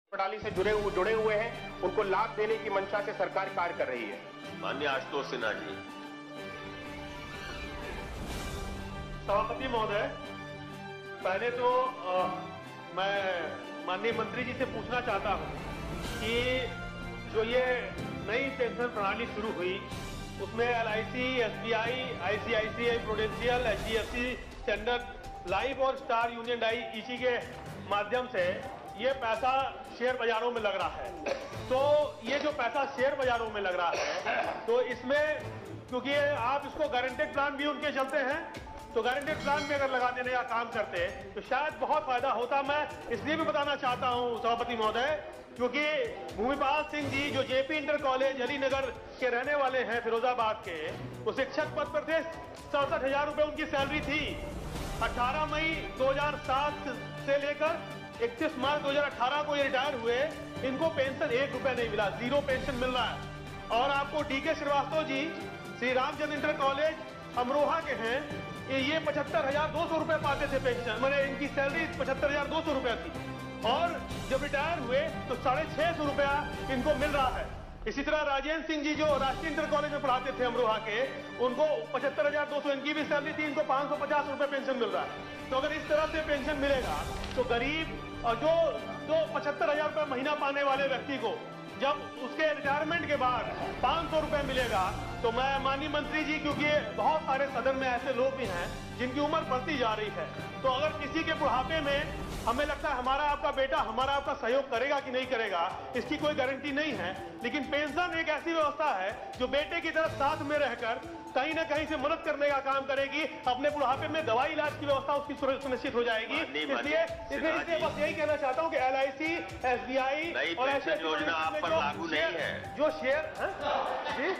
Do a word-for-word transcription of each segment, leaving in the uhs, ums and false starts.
प्रणाली से जुड़े हुए जुड़े हुए हैं, उनको लाभ देने की मंशा से सरकार कार्य कर रही है। माननीय आशुतोष सिन्हा जी। सभापति महोदय, पहले तो आ, मैं माननीय मंत्री जी से पूछना चाहता हूं कि जो ये नई पेंशन प्रणाली शुरू हुई उसमें L I C, S B I, I C I C I Prudential, H D F C, Standard Life और स्टार यूनियन डाई इसी के माध्यम से ये पैसा शेयर बाजारों में लग रहा है। तो ये जो पैसा शेयर बाजारों में लग रहा है तो इसमें क्योंकि आप इसको गारंटेड प्लान भी उनके चलते हैं तो गारंटेड प्लान में अगर लगा देने का काम करते तो शायद बहुत फायदा होता। मैं इसलिए भी बताना चाहता हूं सभापति महोदय क्योंकि भूमिपाल सिंह जी जो जेपी इंटर कॉलेज अलीनगर के रहने वाले हैं फिरोजाबाद के, वो शिक्षक पद पर थे। सड़सठ हजार रुपए उनकी सैलरी थी। अठारह मई दो हजार सात से लेकर इकतीस मार्च दो हजार अठारह को ये रिटायर हुए। इनको पेंशन एक रुपए नहीं मिला, जीरो पेंशन मिल रहा है। और आपको D K Srivastava ji Shri Ramchandra inter college Amroha के हैं, ये पचहत्तर हजार दो सौ रुपए पाते थे पेंशन, मैंने इनकी सैलरी पचहत्तर हजार दो सौ रुपया थी और जब रिटायर हुए तो साढ़े छह सौ रुपया इनको मिल रहा है। इसी तरह राजेंद्र सिंह जी जो राष्ट्रीय इंटर कॉलेज में पढ़ाते थे अमरोहा के, उनको पचहत्तर हजार दो सौ इनकी भी सैलरी थी, इनको पांच सौ पचास रुपए पेंशन मिल रहा है। तो अगर इस तरह से पेंशन मिलेगा तो गरीब और जो जो पचहत्तर हजार रुपए महीना पाने वाले व्यक्ति को जब उसके रिटायरमेंट के बाद पांच सौ रुपए मिलेगा तो मैं माननीय मंत्री जी, क्योंकि बहुत सारे सदन में ऐसे लोग भी हैं जिनकी उम्र बढ़ती जा रही है, तो अगर किसी के बुढ़ापे में हमें लगता है हमारा आपका बेटा हमारा आपका सहयोग करेगा कि नहीं करेगा इसकी कोई गारंटी नहीं है, लेकिन पेंशन एक ऐसी व्यवस्था है जो बेटे की तरफ साथ में रहकर कहीं ना कहीं से मदद करने का काम करेगी। अपने बुढ़ापे में दवाई इलाज की व्यवस्था उसकी सुनिश्चित हो जाएगी। इसलिए इसलिए बस यही कहना चाहता हूँ कि L I C, S B I और ऐसे योजना आप पर लागू नहीं है। जो शेयर जी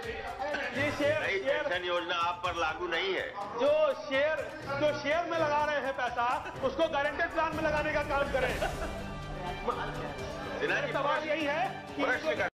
जी शेयर पेंशन योजना आप पर लागू नहीं है। जो शेयर जो शेयर में लगा रहे हैं पैसा उसको गारंटेड प्लान में लगाने का काम करें। सवाल यही है कि